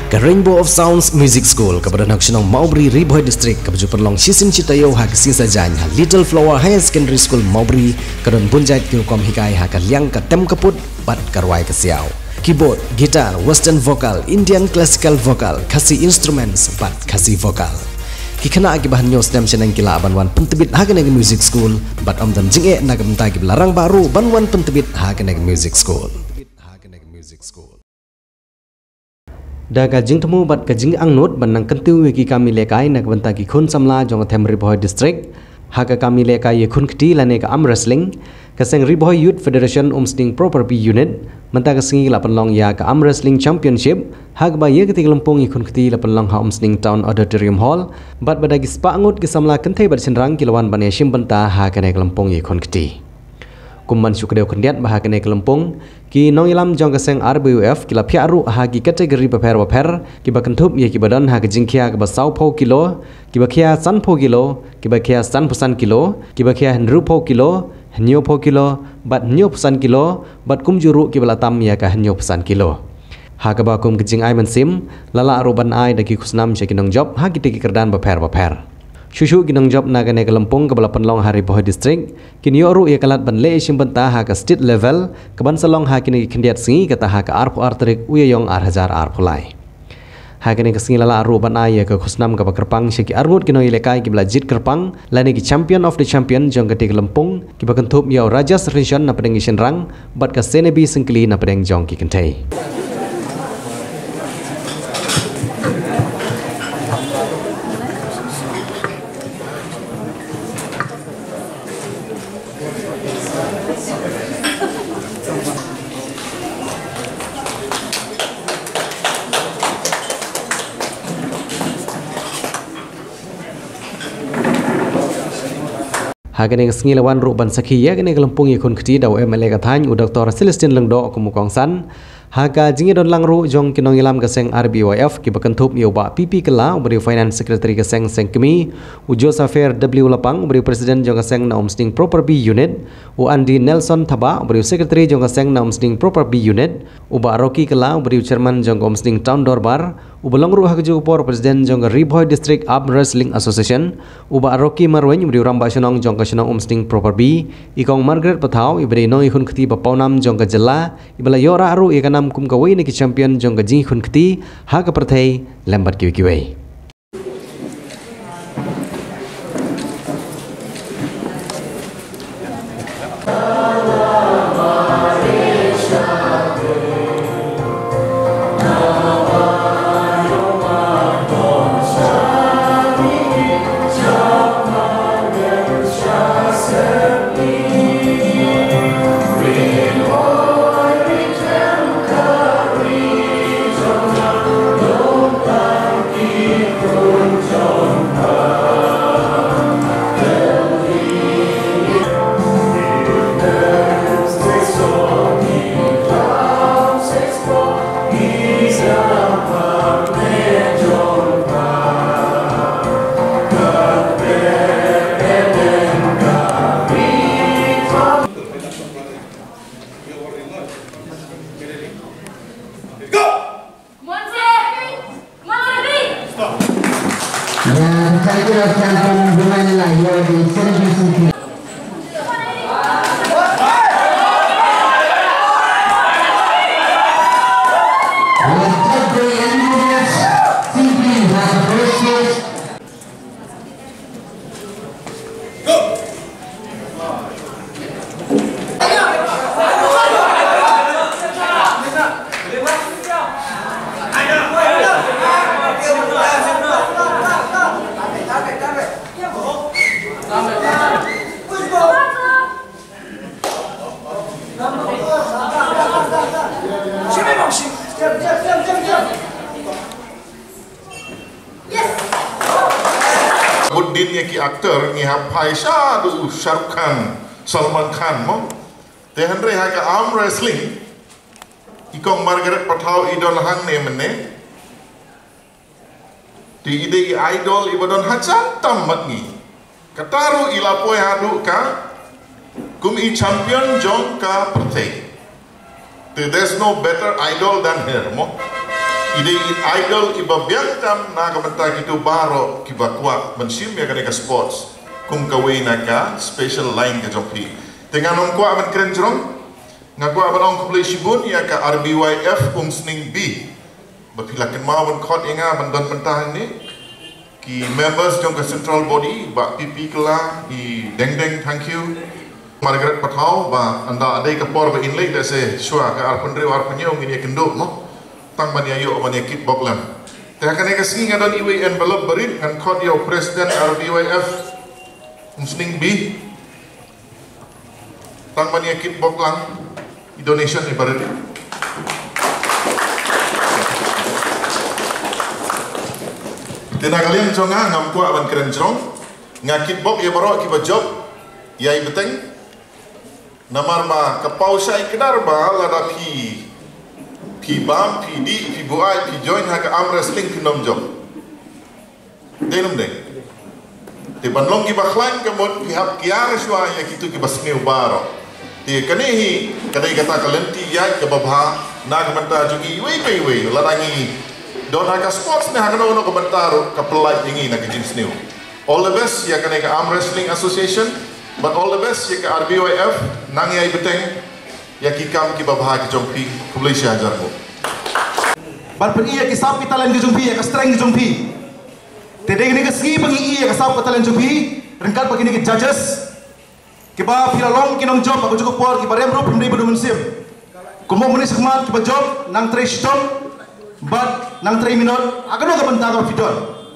ke Rainbow of Sounds Music School ke Badan Hak Senong Maubri Riboy District ke baju perlong Sisim Citayo ha ke sing sajan ha Little Flower Higher Secondary School Maubri ke don bunjait ke kom hikai ha ke liang ke tem keput bat karwai ke siau keyboard, gitar, western vocal, Indian classical vocal, kasih instruments bat kasih vocal kikena agi bahan nyos dam senang kila banwan pentebit ha ke neg music school bat om dan jinge na ke bentai ke larang baru banwan pentebit ha ke neg music school Daga jing temu bat ka jing angnut banang kentiu ki kami lekai nak banta ki khun samla jong them Riboy district ha ka kami lekai ye khun kti lane ka arm wrestling ka seng Riboy youth federation umsting property unit manta ka singi la panlong ya ka arm wrestling championship ha ka ba ye kti lampong ye khun kti la panlong ha umsting town auditorium hall bat badagi spa angut ki samla kentai bat senrang kilawan ban yashim banta ha ka ne lampong ye khun kti kumman sukadeu kendiat bah kene kelempung ki nong ilam jong keseng RBUF kila piaru ha ki kategori beper ki bakentup ye ki badan ha ke jingkia ke basau po kilo ki bakia san po kilo ki bakia san pusan kilo ki bakia henru po kilo henyo po kilo bat henyo pusan kilo bat kum juru ki balatam ya ka henyo pusan kilo ha ke bakum ke jing ai mensim lala aruban ai daki kusnam syakinong job ha ki teki kerdan beper Shushu ginong job naga ne Kelempung ke bala penlong hari Riboy district kini yoru ia kalat ban le isim benta ha ke state level ke ban salong ha kini kendiat singi kata ha ke arpu artrik uyayong arhajar arpulai ha kini ke singi lala aru ban ai ke khusnam ke bakerpang syaki arngut kino ilekai ke bala jit kerpang lani ki champion of the champion jong ke Kelempung ki bakentup yau rajas region na pedeng isin rang bat ke senebi sengkeli na pedeng jong ki kentai Hagane sengi lawan ru ban sakhi ya gane kelempung ye khun khti daw MLA ka thany u Dr. Celestin Lengdo ku mukong san haga jingi don langru jong kinong ilam ka seng RBYF ki bakentup yo ba PP kala ubri finance secretary ka seng kemi u Josepher W Lapang ubri president jong ka seng na umsting property unit u Andy Nelson Thaba ubri secretary jong ka seng na umsting property unit u ba Rocky kala ubri chairman jong umsting town dorbar u balongru hagju por president jong Riboy district arm wrestling association u ba Rocky Marwen ubri ramba shenong jong ka shenong umsting property ikong Margaret Pathau ibri no ikhun khti ba paunam jong ka jela ibala yora aru ikanam kum kawai ni ki champion jong ka jing khun khti ha ka prathai lambat kiwi Buddin ye ki aktor ni ha Paisha du Shahrukh Khan Salman Khan mo te henry ha ka arm wrestling ikong Margaret Pathau idol hang ne mene di ide idol ibadon hajan tamat ni kataru ilapoy hadu ka kum I champion jong ka prathai there's no better idol than her mo ide idol iba biangtam na kabanta gitu baro kiba kuat mensim ya kaneka sports kum kawin naka special line ke jompi dengan ong kuat man keren jerong ngaku abang ong kublai shibun ya ka RBYF sning B berpilakan mawon kot inga bandon mentah ni ki members jong ke central body ba PP kela i deng thank you Margaret Patau ba anda adai kapor ba inlay dese shua ka arpandre arpanyong ini kenduk no tang bani ayo bani kickbox lam ta kane ka singa don iwi envelope berit kan kot yo president RBYF sning B tang bani kickbox lam donation ni berit Tena kalian jonga ngam kuat ban keren jong ngakit bok ya baru akibat job ya ibeteng namar ma kapau sai kedar ba lada pi bam pi di pi buai pi join ha ka am wrestling kinom job denum deng te banlong ki baklan ke mod pi hap kiar shwa ya kitu ki basmeu baro te kanehi kadai kata kalenti ya ke babha na ka manta jugi wei ladangi don haka sports ne haka no komentar ka pelai ingi na jenis new all the best ya ka arm wrestling association but all the best ya ka RBYF nang ya ibeteng ya ki kam ki babha ki jompi kublai syajar ko bar pergi ya ki sap ki talan ki jompi ya ka strength ki jompi tedeng ni ka ski pangi ya ka sap ka talan jompi rengkat pagi ni ki judges ki ba pilalong ki nong job aku cukup por ki barem ro pemdai bedu mensim kumo menis khmat ki ba job nang trash job but nang 3 minit akan ada benda kau fitur.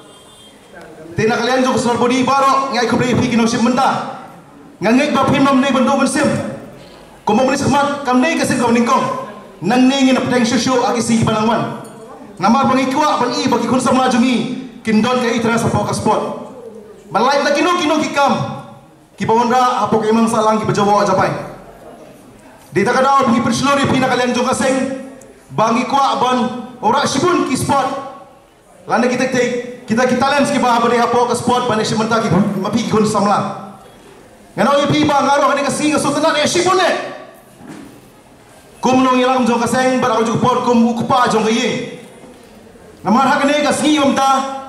Tina kalian juga senar body baru ngai kau beri fikir nosim benda. Ngai kau film nam ni bentuk bensim. Kau mau beri semat kam ni kasih kau ningkong. Nang ni ingin apa yang show agi si balangwan. Nama pengikut bagi bagi kun sama jungi kindon kai terasa pakai sport. Balai tak kino kikam. Kibawandra apa kemang salang kibajawa ajapai. Di tak ada pergi perselori pina kalian juga seng. Bangi kuat ban orang sibun ki sport landa kita lens ki ba bari hapo ka sport bani simenta ki mapi kun samla ngano yi ba ngaro ka singa sutana ne sibun ne kum no ilang jong ka seng bara ju por kum ukpa jong yi namar ha ka singi umta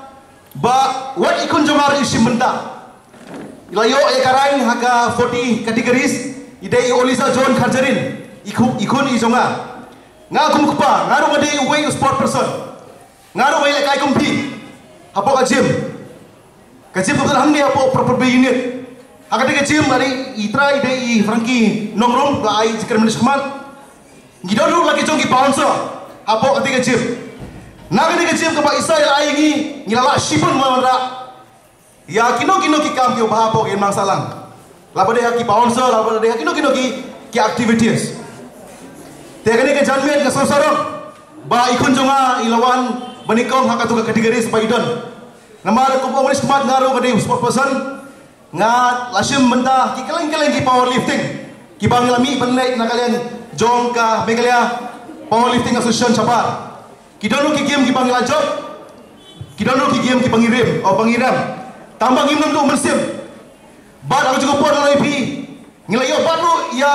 ba what ikun jomar simenta ilayo e karain ha ka 40 categories idei olisa jon kharjarin ikun ijonga ngakum kupa ngaru bade way sport person ngaru way like kumpi hapo ka gym betul hamni hapo proper be unit agade ka gym dari itra ide I franki nongrom ba ai zikir menis kmat gidoru lagi jongki bouncer hapo ka gym nagade ka gym ka ba isa ai ngi ngilala shipun mawara ya kino ki kam ki ba hapo ke masalang labade ha ki bouncer labade ha kino ki activities Tegane ke janmet ke sorong ba ikun jonga ilawan banikong haka tuga kategori sepa idon namar ko polis kumat ngaro kade sport person nga lasim benda ki keleng ki powerlifting ki banglami benlek na kalian jong ka Meghalaya powerlifting association chapa ki dono ki game ki bangla job ki dono ki game ki bangirim tambang imam tu mensim bad aku juga por live ngilayo baru ya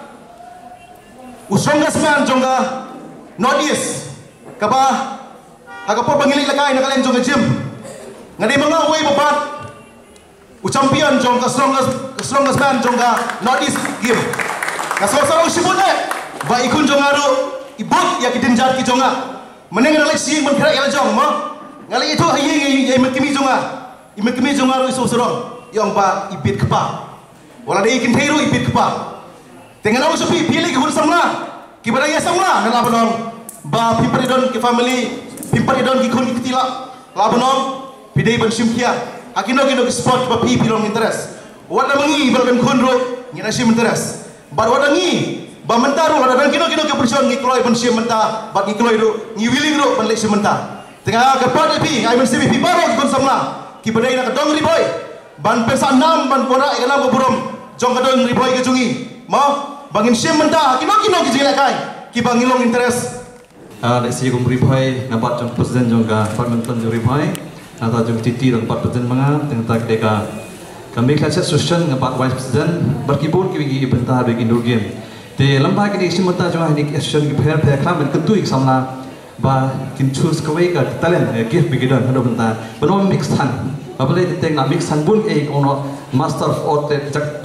Usrongas man jongga Northeast kaba hagapo bangilik lakay na kalian jongga gym ngadi mga way babat champion jongga strongest man jongga Northeast game kasawasarang sibune ba ikun jongaro ibut ya kidinjat ki jonga meneng na lesi man kira ila jong mo ngali itu hayi makimi jongaro iso sorong yang ba ibit kapa wala dai kin thairu ibit kapa Tengah aku sepi pilih kehun samla, kibaraya samla, nelabanong, ba pimparidon ki family, pimparidon ki kun kitila, labanong, pidai bensimkia, akino ki sport ba pilong interest, wada mengi berben kunro, ngina sim interest, bar wada ngi, ba mentaru wada dan kino ki person ngi kloi bensim menta, ba ngi kloi ro, ngi willing ro benlek sim menta, tengah kepada pi, ai bensim pi baro ki kun samla, kibaraya nak dong riboy, ban pesan nam ban pora ikalam burom, jong kadong riboy ke jungi. Mau bangin sim mentah kino ki jila kai ki bangilong interest dari segi kumribai nampak jong presiden jongga parliamentan jong ribai nata jong titi dan part presiden manga tentang deka kami klaset sustion nampak vice president berkibun ki bagi bentah bagi indoor game te lambak ni sim mentah jong ni association ki pher klam ben ketu ik samla ba kin choose kawai ka talent gift bigidan hado benta benom mix tan apalagi tentang nak mix tan bun ono master of art jak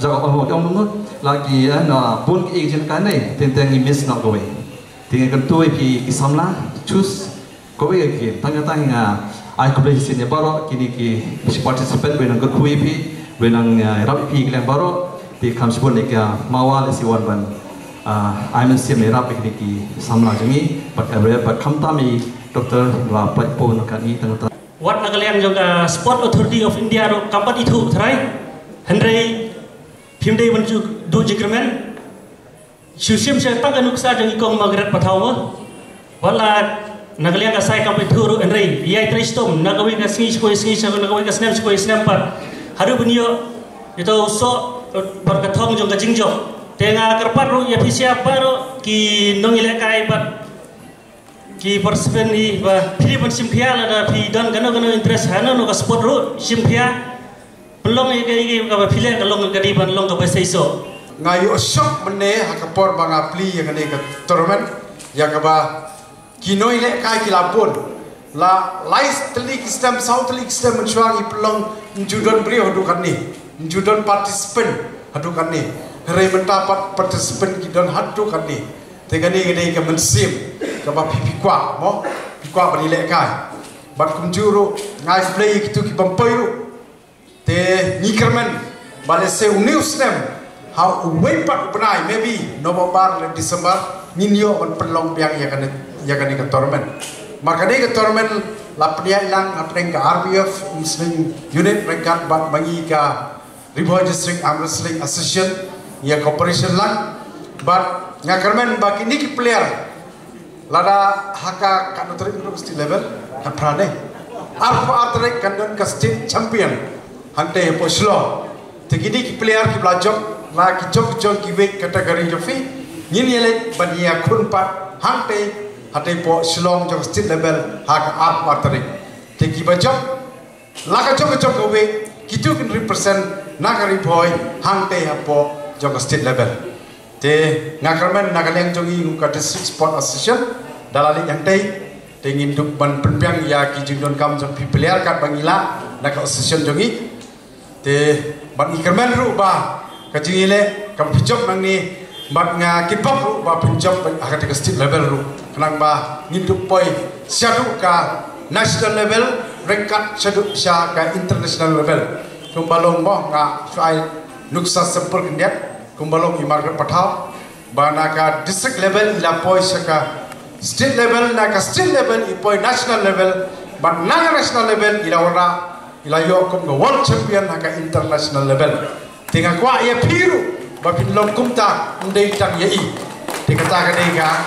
lagi na bun jen kanai tentang miss nak kawai tinggal kan tu pi samla choose kawai ki tanya ai competition ya baro kini ki participant benang ke kui pi benang rap pi klang baro pi kamsbun eka mawal siwan ban I'm siam rap kini ki samla jangi pat kamtami Dr. wa pat pon kan ni tang Wat Nagaland juga Sport Authority of India ro kampat itu terai Henry Pimdei menju do jigremen Shusim saya tak nuksa jangi kong magret patawa wala Nagaland ka sai kampat itu ro Henry ia tristom nagawi ka singi nagawi ka snap pat haru bunyo itu so berkatong juga jingjok tengah kerpat ro ya siapa ro ki nongile kai pat ki participant ni ba Philippine simpia la da phi don gano interest hano no ka sport ro simpia belong ke ka ba phile ka long ka di ban long ka ba seiso ngayu shop mene hakapor banga pli yang ne ka tournament ya ka ba kinoi le kai kilapun la lais telik system south telik system mencuang ipelong judon bri hodu kan ni judon participant hodu kan ni hare mendapat participant kidon hodu kan ni tegani gede ka mensim ka ba pikwa mo pikwa bani le kai bat kumjuru ngai play kitu ki bampoiru te nikerman bale se uniu stem how way pat benai maybe November le December ninyo on pelong biang ya kan ka tournament maka ni ka tournament la pria ilang apeng ka RBF Muslim unit rekat bat bagi ka Riboy District Arm Wrestling Association ya cooperation lang but ngakarmen bagi ni ki player lada haka kanutri university level ka prane arpa atrek kandon ka state champion hante poslo tegini ki player ki blajok la ki jok ki week kategori jofi nin yele bania kun pat hante hate po slong jok state level haka arpa atrek tegi bajok la ka jok week kitu can represent nagari boy hante hapo jok state level te ngakarmen Nagaland jongi ngka district sport association dalali yang tei tengin duk ban penpiang ya ki jingdon kam jong player kat bangila nak association jongi te ban ikarmen ru ba ka jingile kam pijok nang ni bat nga kipok ru ba pijok akat ke state level ru kenang ba nginduk poi syadu ka national level rengkat syadu sya ka international level kumbalong mo nga fai nuksa sempur kendiat kumbalong imargat patau banaka district level ila poi saka state level naka state level ipoi national level ban naga national level ila ora ila yo kum world champion naka international level tinga kwa ya piru ba pinlong kumta ndei tang ye i tinga ta ka dei ga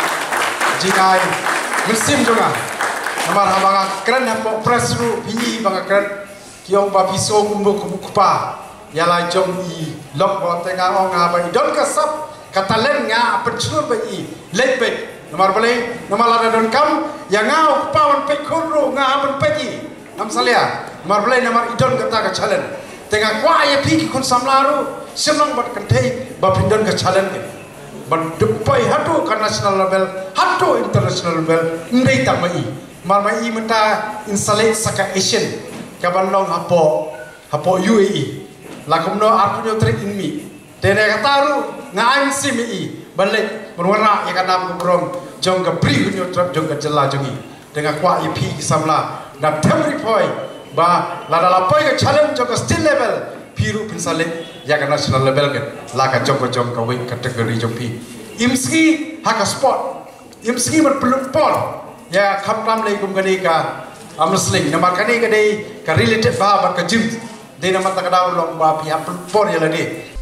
jikai musim juga namar habanga kran hapo press ru pi banga kran kiong ba piso kumbu kupa yala jom i lok bo tenga onga ba idon ka sap katalen nga pencur ba i lebet nomor bale nomor la don kam ya nga pawan pe kurru nga ban peti nam salia nomor bale nomor idon kata ka chalen tenga kwa ya pi kun samlaru semang bat kantei ba pindon ka chalen ban dupai hatu ka national level hatu international level ndei tamai marmai menta insalate saka asian kabalong hapo UAE lakum no arpunyo trek inmi tene kataru ngaim simi balik berwarna ya kana berong jong ka pri kunyo trap jong ka jela jongi dengan kwa IP samla na temri poi ba la dala poi ka challenge jong ka state level piru pinsale ya ka national level kan la ka jong ka week kategori jong pi imski haka sport imski mat peluk pol ya khamtam le kum gani ka amsling namar kani ka dei ka related ba ka gym Dina mata kadau long ba pihak por ya lagi.